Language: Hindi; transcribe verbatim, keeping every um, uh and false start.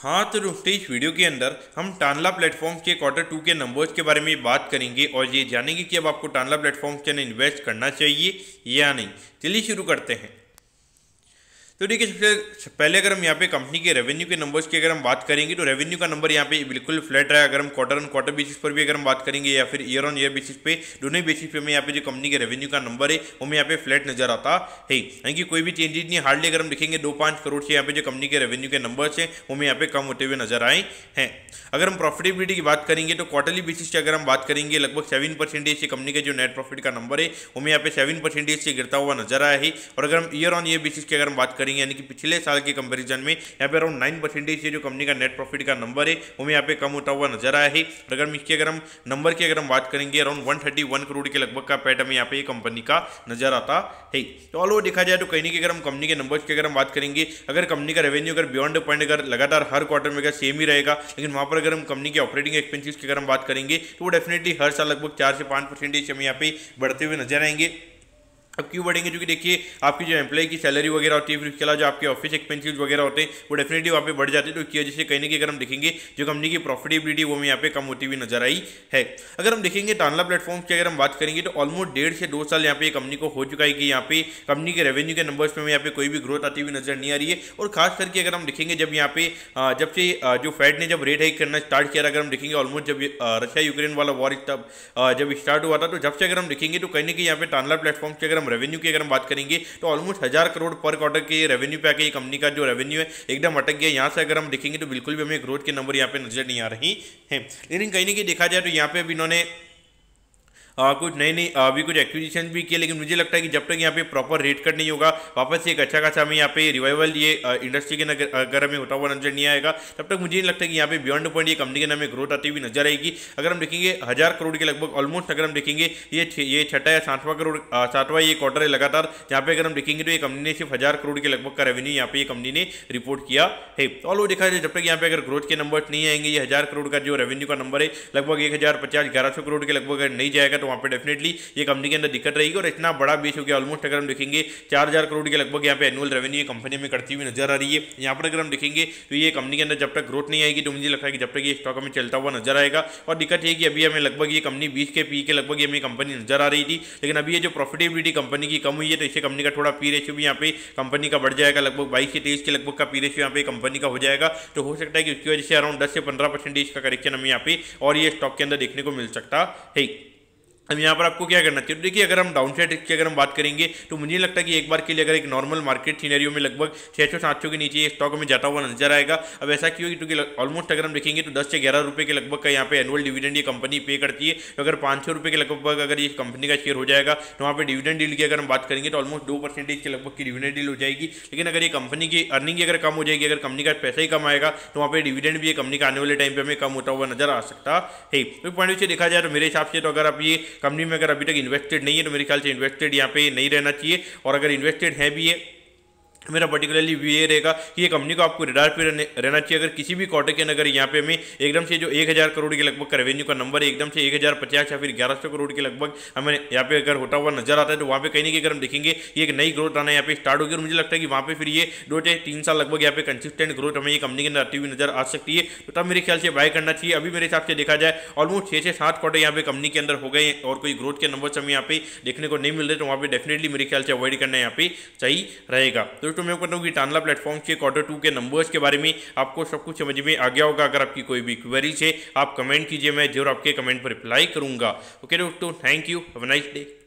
हाँ तो दोस्तों इस वीडियो के अंदर हम टानला प्लेटफॉर्म के क्वार्टर टू के नंबर्स के बारे में बात करेंगे और ये जानेंगे कि अब आपको टानला प्लेटफॉर्म के अंदर इन्वेस्ट करना चाहिए या नहीं। चलिए शुरू करते हैं। तो देखिए सबसे पहले अगर हम यहाँ पे कंपनी के रेवेन्यू के नंबर्स की अगर हम बात करेंगे तो रेवेन्यू का नंबर यहाँ पे बिल्कुल फ्लैट रहा है। अगर हम क्वार्टर ऑन क्वार्टर बेसिस पर भी अगर हम बात करेंगे या फिर ईयर ऑन ईयर बेसिस पे, दोनों ही बेसिस पे हमें यहाँ पे जो कंपनी के रेवेन्यू का नंबर है वो हमें यहाँ पे फ्लैट नजर आता है, यानी कि कोई भी चेंजेस नहीं। हार्डली अगर हम देखेंगे दो पाँच करोड़ से यहाँ पे जो कंपनी के रेवेन्यू के नंबर्स हैं वो हमें यहाँ पे कम होते हुए नजर आए हैं। अगर हम प्रॉफिटेबिलिटी की बात करेंगे तो क्वार्टरली बेसिस से अगर हम बात करेंगे लगभग सेवन परसेंटेज से कंपनी के जो नेट प्रॉफिट का नंबर है वो हमें यहाँ पे सेवन परसेंटेज से गिरता हुआ नजर आया है। और अगर हम ईयर ऑन ईयर बेसिस की अगर हम बात करेंगे यानी कि पिछले साल के कंपैरिजन में यहाँ पे अराउंड नाइन परसेंटेज से जो कंपनी का नेट प्रॉफिट का नंबर है वो हमें यहाँ पे कम होता हुआ नजर आया है। और अगर हम इसके अगर हम नंबर की अगर हम बात करेंगे around one thirty one crore के लगभग का पैट हमें यहाँ पे कंपनी का नजर आता है। तो ऑल ओवर देखा जाए तो कहीं नहीं कि अगर हम कंपनी के नंबर्स की अगर हम बात करेंगे, अगर कंपनी का रेवेन्यू अगर बियॉन्ड पॉइंट अगर लगातार हर क्वार्टर में अगर सेम ही रहेगा, लेकिन वहां पर अगर हम कंपनी के ऑपरेटिंग एक्सपेंसेस की अगर हम बात करेंगे तो वो डेफिनेटली हर साल लगभग चार से पाँच परसेंटेज हमें यहाँ पे बढ़ते हुए नजर आएंगे। अब क्यों बढ़ेंगे? क्योंकि देखिए आपकी जो एम्प्लॉय की सैलरी वगैरह होती है, फिर उसके अलावा जो आपके ऑफिस एक्सपेंसेस वगैरह होते हैं वो डेफिनेटली वहाँ पे बढ़ जाते हैं। तो इसकी वजह से कहीं ना कहीं अगर हम देखेंगे जो कंपनी की प्रॉफिटेबिलिटी वो हमें यहाँ पे कम होती हुई नजर आई है। अगर हम देखेंगे टानला प्लेटफॉर्म की अगर हम बात करेंगे तो ऑलमोस्ट डेढ़ से दो साल यहाँ पे कंपनी को हो चुका है कि यहाँ पे कंपनी के रेवेन्यू के नंबर्स में यहाँ पे कोई भी ग्रोथ आती हुई नजर नहीं आ रही है। और खास करके अगर हम देखेंगे जब यहाँ पे जब से जो फेड ने जब रेट हाइक करना स्टार्ट किया, अगर हम देखेंगे ऑलमोस्ट जब रशिया यूक्रेन वाला वॉर जब स्टार्ट हुआ था तो जब से अगर हम देखेंगे तो कहीं ना कहीं यहाँ पे टानला प्लेटफॉर्म की अगर हम रेवेन्यू की अगर हम बात करेंगे तो ऑलमोस्ट हजार करोड़ पर क्वार्टर के रेवेन्यू पे आके कंपनी का जो रेवेन्यू है एकदम अटक गया। यहां से अगर हम देखेंगे तो बिल्कुल भी हमें ग्रोथ के नंबर यहां पे नजर नहीं आ रही हैं। लेकिन कहीं ना कहीं देखा जाए तो यहां पे अभी इन्होंने आ, कुछ नई नई अभी कुछ एक्विजिशन भी किए, लेकिन मुझे लगता है कि जब तक यहाँ पे प्रॉपर रेट कट नहीं होगा वापस से एक अच्छा खासा हमें यहाँ पे रिवाइवल ये इंडस्ट्री के नगर अगर हमें होता हुआ नजर नहीं आएगा तब तक मुझे नहीं लगता कि यहाँ पे बियॉन्ड पॉइंट ये कंपनी के नाम में ग्रोथ आती हुई नजर आएगी। अगर हम देखेंगे हजार करोड़ के लगभग ऑलमोस्ट अगर हम देखेंगे ये ये छठा या सातवां करोड़ सातवां ये क्वार्टर है लगातार जहाँ पे अगर हम देखेंगे तो ये कंपनी ने सिर्फ हजार करोड़ के लगभग का रेवेन्यू यहाँ पे ये कंपनी ने रिपोर्ट किया है। ऑल वो देखा जाए जब तक यहाँ पे अगर ग्रोथ के नंबर नहीं आएंगे, ये हजार करोड़ का जो रेवेन्यू का नंबर है लगभग एक हजार पचास ग्यारह सौ करोड़ के लगभग अगर नहीं जाएगा तो वहाँ पे डेफिनेटली ये कंपनी के अंदर दिक्कत रहेगी। और इतना बड़ा बेस हो गया ऑलमोस्ट अगर हम देखेंगे चार हजार करोड़ के लगभग यहाँ पे एनुअल रेवेन्यू कंपनी में करती हुई नजर आ रही है। यहाँ पर अगर हम देखेंगे तो ये कंपनी के अंदर जब तक ग्रोथ नहीं आएगी तो मुझे लगता है कि जब तक ये स्टॉक हमें चलता हुआ नजर आएगा। और दिक्कत है कि अभी हमें लगभग ये कंपनी बीस के पी के लगभग ये हमें कंपनी नजर आ रही थी, लेकिन अभी ये जो प्रॉफिटेबिलिटी कंपनी की कम हुई है तो इससे कंपनी का थोड़ा पी रेशियो भी यहाँ पे कंपनी का बढ़ जाएगा, लगभग बाईस से तेईस के लगभग का पी रेशियो यहाँ पे कंपनी का हो जाएगा। तो हो सकता है कि उसकी वजह से अराउंड दस से पंद्रह परसेंटेज का करेक्शन हमें यहाँ पे और ये स्टॉक के अंदर देखने को मिल सकता है। अब यहाँ पर आपको क्या करना चाहिए? तो देखिए अगर हम डाउन साइड की अगर हम बात करेंगे तो मुझे लगता है कि एक बार के लिए अगर एक नॉर्मल मार्केट सिनेरियो में लगभग छः सौ सात सौ के नीचे ये स्टॉक में जाता हुआ नजर आएगा। अब ऐसा क्यों? क्योंकि ऑलमोस्ट अगर हम देखेंगे तो दस से ग्यारह रुपये के लगभग का यहाँ पे एनुअल डिविडेंड ये कंपनी पे करती है। तो अगर पाँच सौ रुपये के लगभग अगर ये कंपनी का शेयर हो जाएगा तो वहाँ पे डिविडेंड डील की अगर हम बात करेंगे तो ऑलमोस्ट दो परसेंटेज के लगभग की डिविडेंड डील हो जाएगी। लेकिन अगर ये कंपनी की अर्निंग अगर कम हो जाएगी, अगर कंपनी का पैसा ही कम आएगा तो वहाँ पे डिविडेंड भी ये कंपनी का आने वाले टाइम पे हमें कम होता हुआ नजर आ सकता है। तो पॉइंट से देखा जाए तो मेरे हिसाब से तो अगर आप ये कंपनी में अगर अभी तक इन्वेस्टेड नहीं है तो मेरे ख्याल से इन्वेस्टेड यहाँ पे नहीं रहना चाहिए। और अगर इन्वेस्टेड है भी है मेरा पर्टिकुलरली व्यू ये रहेगा कि ये कंपनी को आपको रिडार पे रहना चाहिए। अगर किसी भी क्वार्टर के अंदर यहाँ पे हमें एकदम से जो एक हज़ार करोड़ के लगभग का रेवेन्यू का नंबर है एकदम से एक हज़ार पचास या फिर ग्यारह सौ करोड़ के लगभग हमें यहाँ पे अगर होता हुआ नजर आता है तो वहाँ पे कहीं ना कहीं अगर हम देखेंगे ये एक नई ग्रोथ आना यहाँ पे स्टार्ट होगी। और मुझे लगता है कि वहाँ पे फिर ये दो से तीन साल लगभग यहाँ पे कंसिस्टेंट ग्रोथ हमें ये कंपनी के अंदर आती हुई नजर आ सकती है। तो तब मेरे ख्याल से बाय करना चाहिए। अभी मेरे हिसाब से देखा जाए ऑलमोस्ट छः से सात क्वार्टर यहाँ पे कंपनी के अंदर हो गए और कोई ग्रोथ के नंबर हमें यहाँ पे देखने को नहीं मिल रहे तो वहाँ पे डेफिनेटली मेरे ख्याल से अवॉइड करना यहाँ पे सही रहेगा। दोस्तों मैं कहता हूँ कि टानला प्लेटफॉर्म के क्वार्टर टू के नंबर्स के बारे में आपको सब कुछ समझ में आ गया होगा। अगर आपकी कोई भी क्वेरीज है आप कमेंट कीजिए, मैं जरूर आपके कमेंट पर रिप्लाई करूंगा। ओके दोस्तों, thank you, have a nice day.